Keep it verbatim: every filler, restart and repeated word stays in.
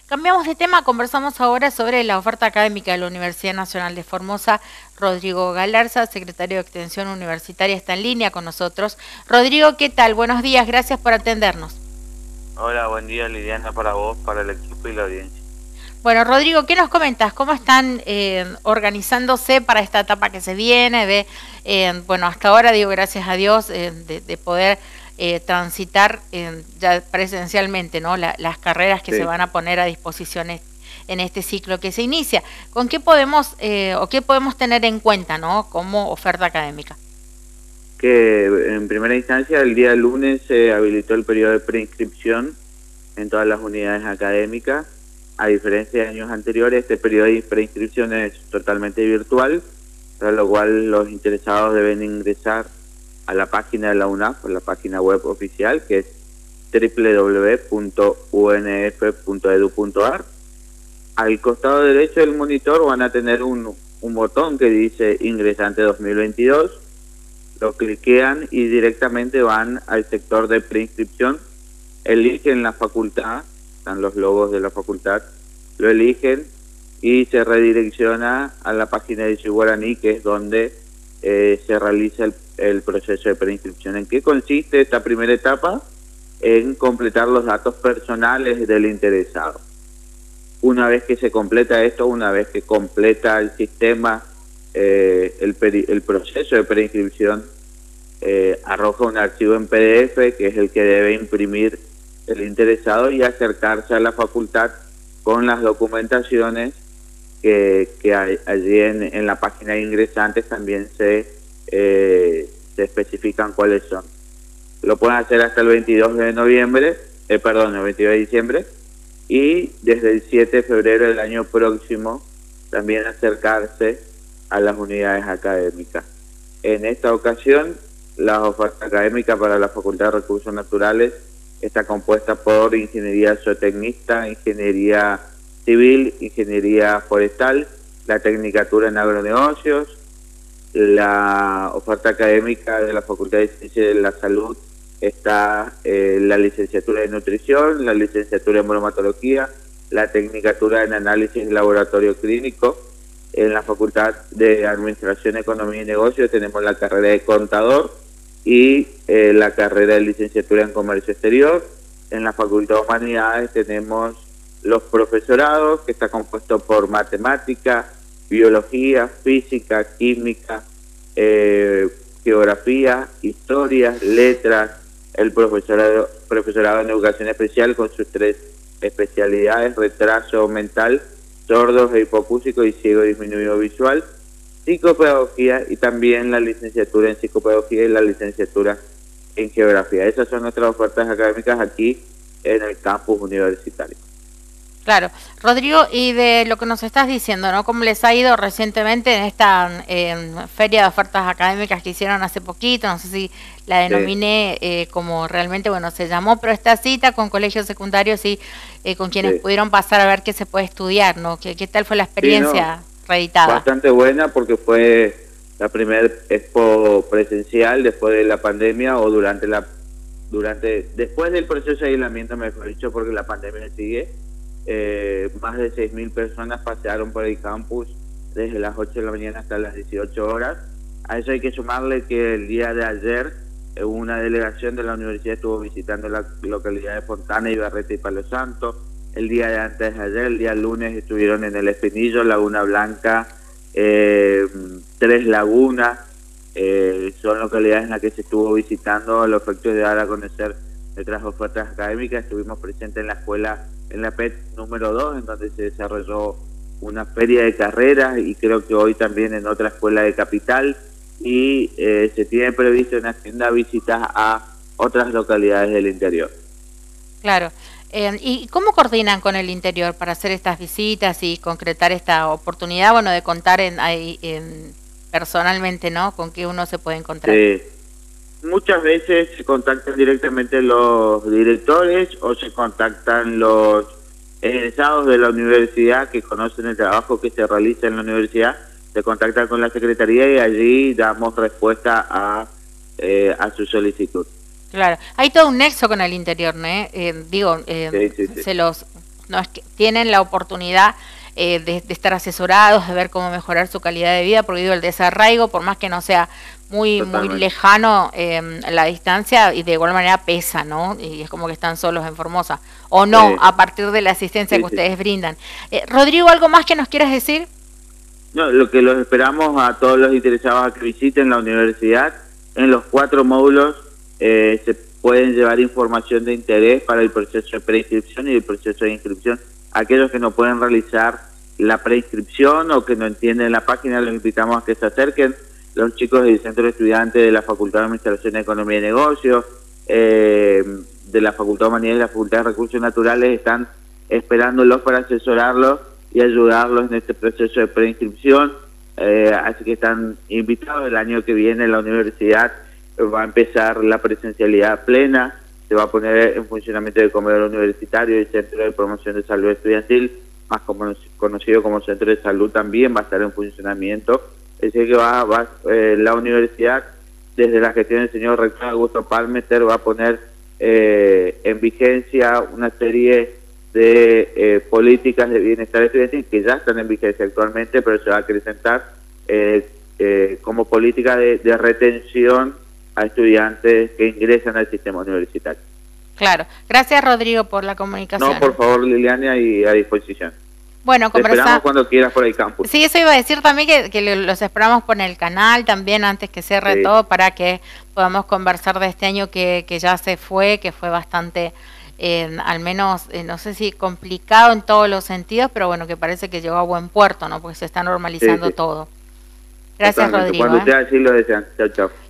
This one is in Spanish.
Cambiamos de tema, conversamos ahora sobre la oferta académica de la Universidad Nacional de Formosa. Rodrigo Galarza, secretario de Extensión Universitaria, está en línea con nosotros. Rodrigo, ¿qué tal? Buenos días, gracias por atendernos. Hola, buen día Liliana, para vos, para el equipo y la audiencia. Bueno, Rodrigo, ¿qué nos comentas? ¿Cómo están eh, organizándose para esta etapa que se viene? De, eh, bueno, hasta ahora digo gracias a Dios eh, de, de poder eh, transitar eh, ya presencialmente, ¿no? La, las carreras que Sí. se van a poner a disposición en este ciclo que se inicia. ¿Con qué podemos eh, o qué podemos tener en cuenta, ¿no? Como oferta académica? Que en primera instancia el día lunes se habilitó el periodo de preinscripción en todas las unidades académicas. A diferencia de años anteriores, este periodo de preinscripción es totalmente virtual, para lo cual los interesados deben ingresar a la página de la U N A F, la página web oficial, que es doble u doble u doble u punto u n f punto edu punto a r. Al costado derecho del monitor van a tener un, un botón que dice Ingresante dos mil veintidós, lo cliquean y directamente van al sector de preinscripción, eligen la facultad, están los logos de la facultad, lo eligen y se redirecciona a la página de Guaraní, que es donde eh, se realiza el, el proceso de preinscripción. ¿En qué consiste esta primera etapa? En completar los datos personales del interesado. Una vez que se completa esto, una vez que completa el sistema eh, el, peri el proceso de preinscripción, eh, arroja un archivo en P D F que es el que debe imprimir el interesado y acercarse a la facultad con las documentaciones que, que hay, allí en, en la página de ingresantes también se, eh, se especifican cuáles son. Lo pueden hacer hasta el veintidós de noviembre, eh, perdón, el veintidós de diciembre, y desde el siete de febrero del año próximo también acercarse a las unidades académicas. En esta ocasión, la oferta académica para la Facultad de Recursos Naturales está compuesta por ingeniería zootecnista, ingeniería civil, ingeniería forestal, la tecnicatura en agronegocios, la oferta académica de la Facultad de Ciencias de la Salud está eh, la licenciatura de nutrición, la licenciatura en bromatología, la tecnicatura en análisis de laboratorio clínico. En la Facultad de Administración, Economía y Negocios tenemos la carrera de contador y eh, la carrera de licenciatura en comercio exterior. En la Facultad de Humanidades tenemos los profesorados, que está compuesto por matemática, biología, física, química, eh, geografía, historia, letras, el profesorado, profesorado en educación especial con sus tres especialidades: retraso mental, sordos e hipocúsicos y ciego disminuido visual, psicopedagogía y también la licenciatura en psicopedagogía y la licenciatura en geografía. Esas son nuestras ofertas académicas aquí en el campus universitario. Claro. Rodrigo, y de lo que nos estás diciendo, ¿no? ¿Cómo les ha ido recientemente en esta eh, feria de ofertas académicas que hicieron hace poquito? No sé si la denominé eh, como realmente, bueno, se llamó, pero esta cita con colegios secundarios y eh, con quienes Sí. pudieron pasar a ver qué se puede estudiar, ¿no? ¿Qué, qué tal fue la experiencia Sí, no, reeditada? bastante buena, porque fue la primera expo presencial después de la pandemia o durante la durante después del proceso de aislamiento, mejor dicho, porque la pandemia sigue. Eh, más de seis mil personas pasearon por el campus desde las ocho de la mañana hasta las dieciocho horas. A eso hay que sumarle que el día de ayer eh, una delegación de la universidad estuvo visitando la localidad de Fontana, Ibarreta y Palo Santo. El día de antes de ayer, el día lunes, estuvieron en el Espinillo, Laguna Blanca, eh, Tres Lagunas. Eh, son localidades en las que se estuvo visitando a los efectos de dar a conocer nuestras ofertas académicas. Estuvimos presentes en la escuela, en la P E T número dos, en donde se desarrolló una feria de carreras, y creo que hoy también en otra escuela de Capital, y eh, se tiene previsto en agenda visitas a otras localidades del interior. Claro. Eh, ¿Y cómo coordinan con el interior para hacer estas visitas y concretar esta oportunidad, bueno, de contar en, ahí, en personalmente, ¿no? Con qué uno se puede encontrar. Sí. Muchas veces se contactan directamente los directores o se contactan los egresados de la universidad que conocen el trabajo que se realiza en la universidad, se contactan con la secretaría y allí damos respuesta a, eh, a su solicitud. Claro, hay todo un nexo con el interior, ¿no? Eh, digo, eh, sí, sí, sí. se los no es que tienen la oportunidad eh, de, de estar asesorados, de ver cómo mejorar su calidad de vida, porque digo, el desarraigo, por más que no sea muy, muy lejano eh, la distancia, y de igual manera pesa, ¿no? Y es como que están solos en Formosa, o no, sí. a partir de la asistencia sí, que ustedes sí. brindan. Eh, Rodrigo, ¿algo más que nos quieras decir? No, lo que los esperamos a todos los interesados a que visiten la universidad. En los cuatro módulos eh, se pueden llevar información de interés para el proceso de preinscripción y el proceso de inscripción. Aquellos que no pueden realizar la preinscripción o que no entienden la página, los invitamos a que se acerquen. Los chicos del Centro de Estudiantes de la Facultad de Administración, Economía y Negocios, eh, de la Facultad de Humanidades y la Facultad de Recursos Naturales están esperándolos para asesorarlos y ayudarlos en este proceso de preinscripción. Eh, así que están invitados. El año que viene la universidad va a empezar la presencialidad plena, se va a poner en funcionamiento el comedor universitario y el Centro de Promoción de Salud Estudiantil, más como, conocido como Centro de Salud, también va a estar en funcionamiento. Es decir, que va, va eh, la universidad, desde la gestión del señor rector Augusto Palmeter, va a poner eh, en vigencia una serie de eh, políticas de bienestar estudiantil que ya están en vigencia actualmente, pero se va a acrecentar eh, eh, como política de, de retención a estudiantes que ingresan al sistema universitario. Claro. Gracias, Rodrigo, por la comunicación. No, por favor, Liliana, y a disposición. Bueno, conversamos. Te esperamos cuando quieras por el campus. Sí, eso iba a decir también, que, que los esperamos por el canal también antes que cierre sí. todo, para que podamos conversar de este año que, que ya se fue, que fue bastante, eh, al menos, eh, no sé si complicado en todos los sentidos, pero bueno, que parece que llegó a buen puerto, ¿no? Porque se está normalizando sí, sí. todo. Gracias, Totalmente. Rodrigo. Cuando ¿eh? sea así lo desean. Chao, chao.